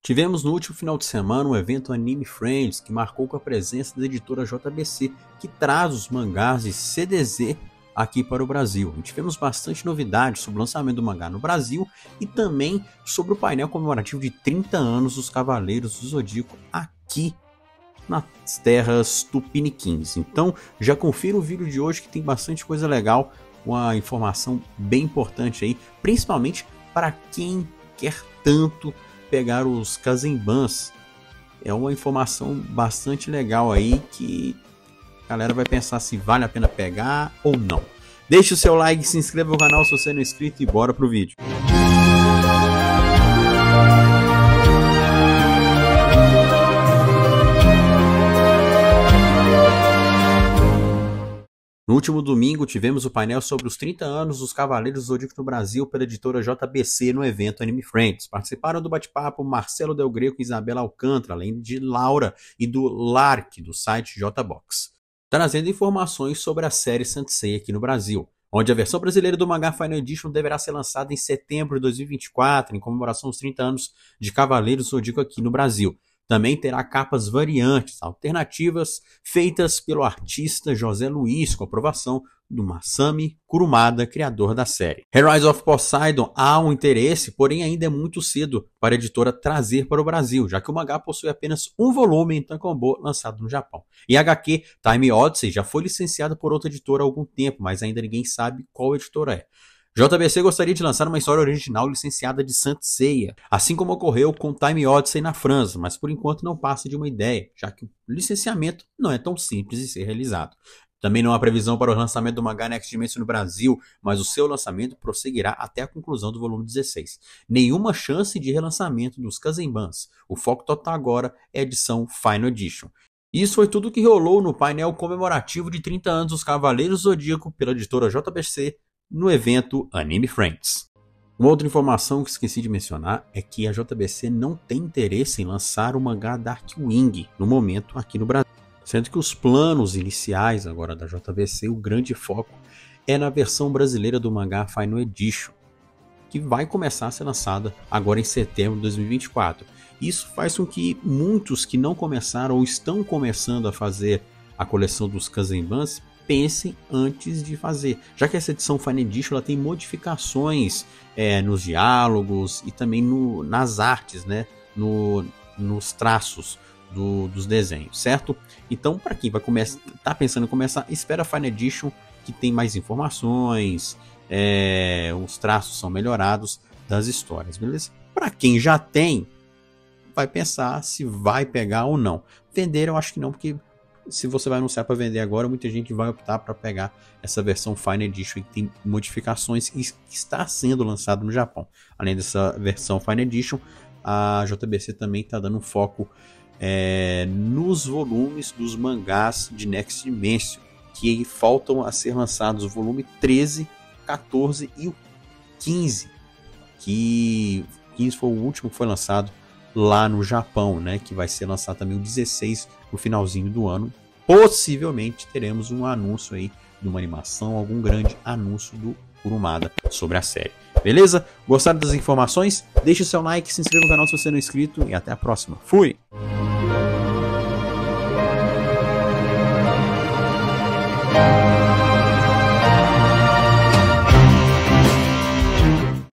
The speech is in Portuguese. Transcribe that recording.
Tivemos no último final de semana um evento Anime Friends que marcou com a presença da editora JBC, que traz os mangás de CDZ aqui para o Brasil. Tivemos bastante novidades sobre o lançamento do mangá no Brasil e também sobre o painel comemorativo de 30 anos dos Cavaleiros do Zodíaco aqui nas terras tupiniquins. Então já confira o vídeo de hoje que tem bastante coisa legal, uma informação bem importante aí, principalmente para quem quer tanto pegar os Kazenbans. É uma informação bastante legal aí que a galera vai pensar se vale a pena pegar ou não. Deixe o seu like, se inscreva no canal se você não é inscrito e bora pro vídeo. No último domingo tivemos o painel sobre os 30 anos dos Cavaleiros do Zodíaco no Brasil pela editora JBC no evento Anime Friends. Participaram do bate-papo Marcelo Del Greco e Isabela Alcântara, além de Laura e do Lark, do site JBox, trazendo informações sobre a série Saint Seiya aqui no Brasil, onde a versão brasileira do mangá Final Edition deverá ser lançada em setembro de 2024, em comemoração aos 30 anos de Cavaleiros do Zodíaco aqui no Brasil. Também terá capas variantes, alternativas, feitas pelo artista José Luiz, com aprovação do Masami Kurumada, criador da série. Heroes of Poseidon há um interesse, porém ainda é muito cedo para a editora trazer para o Brasil, já que o mangá possui apenas um volume em tankōbon lançado no Japão. E a HQ Time Odyssey já foi licenciada por outra editora há algum tempo, mas ainda ninguém sabe qual editora é. JBC gostaria de lançar uma história original licenciada de Saint Seiya, assim como ocorreu com Time Odyssey na França, mas por enquanto não passa de uma ideia, já que o licenciamento não é tão simples de ser realizado. Também não há previsão para o lançamento do mangá Next Dimension no Brasil, mas o seu lançamento prosseguirá até a conclusão do volume 16. Nenhuma chance de relançamento dos Kazenbans. O foco total agora é a edição Final Edition. Isso foi tudo que rolou no painel comemorativo de 30 anos dos Cavaleiros do Zodíaco pela editora JBC, no evento Anime Friends. Uma outra informação que esqueci de mencionar é que a JBC não tem interesse em lançar o mangá Darkwing no momento aqui no Brasil, sendo que os planos iniciais agora da JBC, o grande foco é na versão brasileira do mangá Final Edition, que vai começar a ser lançada agora em setembro de 2024. Isso faz com que muitos que não começaram ou estão começando a fazer a coleção dos Kazenbans pensem antes de fazer, já que essa edição Final Edition ela tem modificações nos diálogos e também nas artes, né? Nos traços dos desenhos, certo? Então, para quem tá pensando em começar, espera a Final Edition, que tem mais informações, os traços são melhorados das histórias, beleza? Para quem já tem, vai pensar se vai pegar ou não. Vender eu acho que não, porque se você vai anunciar para vender agora, muita gente vai optar para pegar essa versão Final Edition que tem modificações e está sendo lançado no Japão. Além dessa versão Final Edition, a JBC também está dando um foco nos volumes dos mangás de Next Dimension, que faltam a ser lançados o volume 13, 14 e o 15, que 15 foi o último que foi lançado lá no Japão, né, que vai ser lançado também o 16 no finalzinho do ano. Possivelmente teremos um anúncio aí de uma animação, algum grande anúncio do Kurumada sobre a série. Beleza? Gostaram das informações? Deixe o seu like, se inscreva no canal se você não é inscrito e até a próxima. Fui!